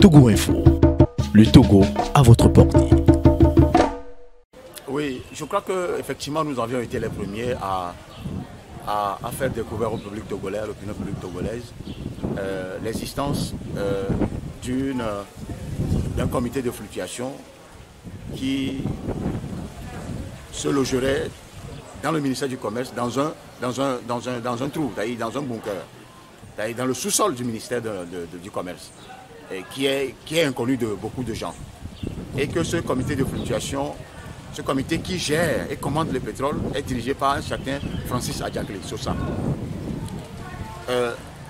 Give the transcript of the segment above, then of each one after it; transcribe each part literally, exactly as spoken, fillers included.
Togo Info, le Togo à votre portée. Oui, je crois qu'effectivement nous avions été les premiers à, à, à faire découvrir au public togolais, à l'opinion publique togolaise, euh, l'existence euh, d'une, d'un comité de fluctuation qui se logerait dans le ministère du Commerce, dans un, dans un, dans un, dans un trou, dans un bunker, dans le sous-sol du ministère de, de, de, du Commerce, et qui, est, qui est inconnu de beaucoup de gens. Et que ce comité de fluctuation, ce comité qui gère et commande le pétrole, est dirigé par un certain Francis Adjakli Sosa. Euh,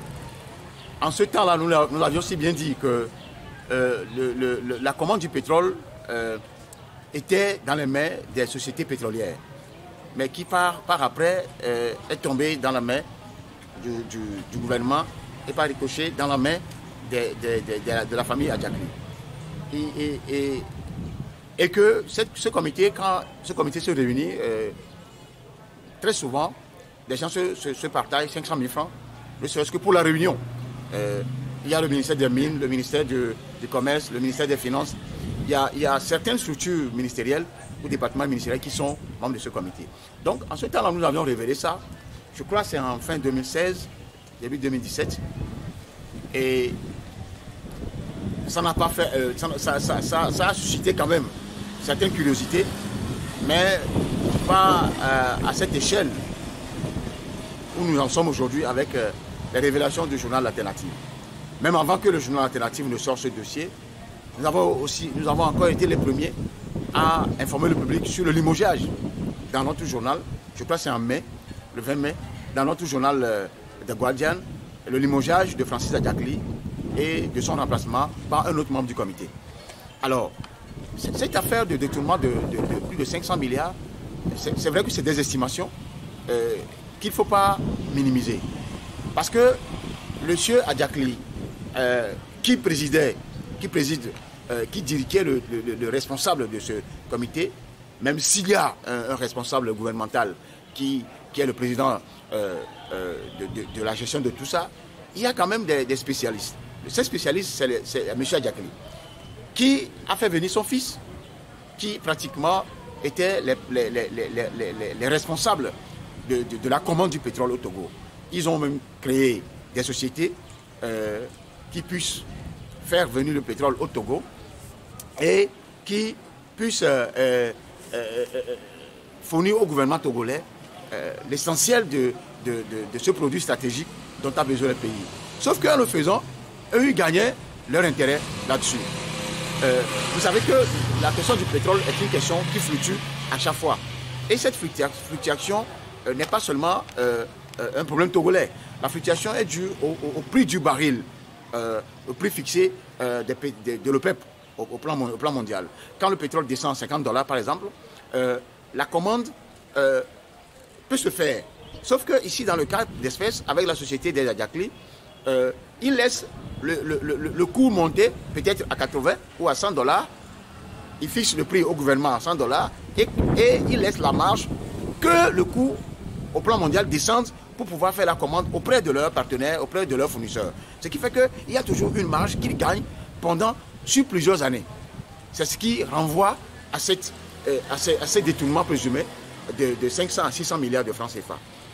en ce temps-là, nous, nous l'avions si bien dit que euh, le, le, la commande du pétrole euh, était dans les mains des sociétés pétrolières, mais qui par, par après euh, est tombée dans la main du, du, du gouvernement et par ricochet dans la main de, de, de, de, la, de la famille Adjakli. Et, et, et, et que cette, ce, comité, quand ce comité se réunit, euh, très souvent, les gens se, se, se partagent cinq cent mille francs, ne serait-ce que pour la réunion. Euh, il y a le ministère des Mines, le ministère du, du Commerce, le ministère des Finances. Il y, a, il y a certaines structures ministérielles ou départements ministériels qui sont membres de ce comité. Donc, en ce temps-là, nous avions révélé ça. Je crois que c'est en fin deux mille seize, début deux mille dix-sept. Et ça n'a pas fait. Euh, ça, ça, ça, ça, ça a suscité quand même certaines curiosités, mais pas euh, à cette échelle où nous en sommes aujourd'hui avec euh, les révélations du journal Alternative. Même avant que le journal Alternative ne sorte ce dossier, nous avons, aussi, nous avons encore été les premiers à informer le public sur le limogeage dans notre journal. Je crois que c'est en mai, le vingt mai, dans notre journal euh, The Guardian, le limogeage de Francis Adjakli et de son remplacement par un autre membre du comité. Alors, cette affaire de détournement de, de, de plus de cinq cents milliards, c'est vrai que c'est des estimations euh, qu'il ne faut pas minimiser. Parce que le monsieur Adjakli, euh, qui présidait, qui préside, euh, qui dirigeait le, le, le responsable de ce comité, même s'il y a un, un responsable gouvernemental qui, qui est le président euh, euh, de, de, de la gestion de tout ça, il y a quand même des, des spécialistes. Ces spécialistes, c'est M. Adjakli, qui a fait venir son fils, qui pratiquement était les, les, les, les, les, les responsables de, de, de la commande du pétrole au Togo. Ils ont même créé des sociétés euh, qui puissent faire venir le pétrole au Togo et qui puissent euh, euh, euh, fournir au gouvernement togolais euh, l'essentiel de, de, de, de ce produit stratégique dont a besoin le pays. Sauf qu'en le faisant, eux, ils gagnaient leur intérêt là-dessus. Euh, vous savez que la question du pétrole est une question qui fluctue à chaque fois. Et cette fluctuation euh, n'est pas seulement euh, euh, un problème togolais. La fluctuation est due au, au, au prix du baril, euh, au prix fixé euh, de, de, de l'OPEP au, au, plan, au plan mondial. Quand le pétrole descend à cinquante dollars par exemple, euh, la commande euh, peut se faire. Sauf que ici, dans le cas d'espèce, avec la société des Adjakli, euh, ils laissent le, le, le, le coût monter peut-être à quatre-vingts ou à cent dollars. Ils fixent le prix au gouvernement à cent dollars et, et ils laissent la marge que le coût au plan mondial descende pour pouvoir faire la commande auprès de leurs partenaires, auprès de leurs fournisseurs. Ce qui fait qu'il y a toujours une marge qu'ils gagnent pendant, sur plusieurs années. C'est ce qui renvoie à, cette, euh, à, ces, à ces détournements présumés de, de cinq cents à six cents milliards de francs C F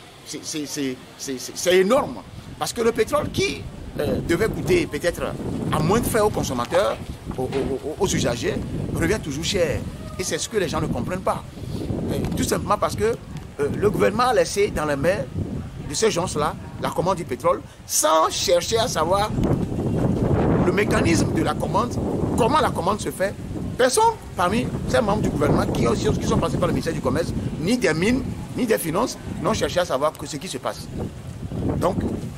A. C'est énorme. Parce que le pétrole qui euh, devait coûter peut-être à moins de frais aux consommateurs, aux, aux, aux usagers, revient toujours cher. Et c'est ce que les gens ne comprennent pas. Et tout simplement parce que euh, le gouvernement a laissé dans les mains de ces gens-là la commande du pétrole sans chercher à savoir le mécanisme de la commande, comment la commande se fait. Personne parmi ces membres du gouvernement qui, aussi, qui sont passés par le ministère du Commerce, ni des Mines, ni des Finances, n'ont cherché à savoir que ce qui se passe. Donc,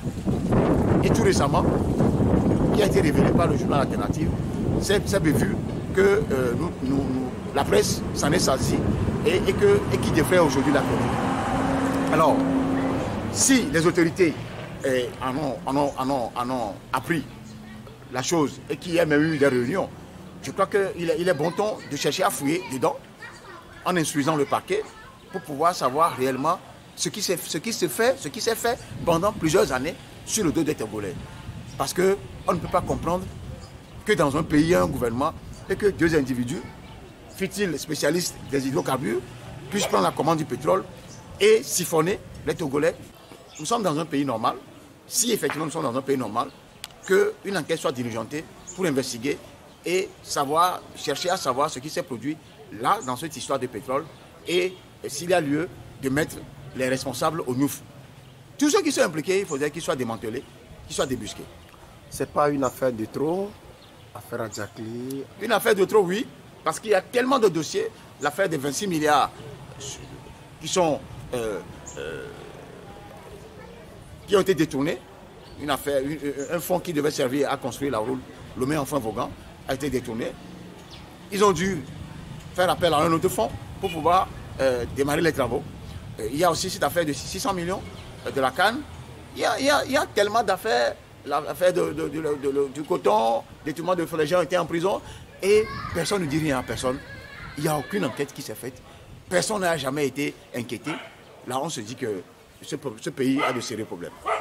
et tout récemment, qui a été révélé par le journal Alternative, c'est vu que euh, nous, nous, nous, la presse s'en est saisie et, et, que, et qui devrait aujourd'hui la connaître. Alors, si les autorités eh, en, ont, en, ont, en, ont, en ont appris la chose et qu'il y a même eu des réunions, je crois qu'il est, il est bon ton de chercher à fouiller dedans en instruisant le parquet pour pouvoir savoir réellement ce qui s'est ce qui se fait, ce qui s'est fait pendant plusieurs années sur le dos des Togolais. Parce qu'on ne peut pas comprendre que dans un pays, il y a un gouvernement et que deux individus, fut-il spécialistes des hydrocarbures, puissent prendre la commande du pétrole et siphonner les Togolais. Nous sommes dans un pays normal. Si effectivement nous sommes dans un pays normal, qu'une enquête soit diligentée pour investiguer et savoir, chercher à savoir ce qui s'est produit là, dans cette histoire de pétrole, et, et s'il y a lieu de mettre les responsables au nouf. Tous ceux qui sont impliqués, il faudrait qu'ils soient démantelés, qu'ils soient débusqués. Ce n'est pas une affaire de trop, affaire à Jacqueline. Une affaire de trop, oui, parce qu'il y a tellement de dossiers, l'affaire des vingt-six milliards qui sont... Euh, euh, qui ont été détournés, une affaire, une, un fonds qui devait servir à construire la route Lomé enfin Vaughan a été détourné. Ils ont dû faire appel à un autre fonds pour pouvoir euh, démarrer les travaux. Euh, il y a aussi cette affaire de six cents millions euh, de la canne. Il y a, il y a, il y a tellement d'affaires, l'affaire de, de, de, de, de, du coton, détournement de les gens étaient en prison et personne ne dit rien à personne. Il n'y a aucune enquête qui s'est faite. Personne n'a jamais été inquiété. Là, on se dit que ce, ce pays a de sérieux problèmes.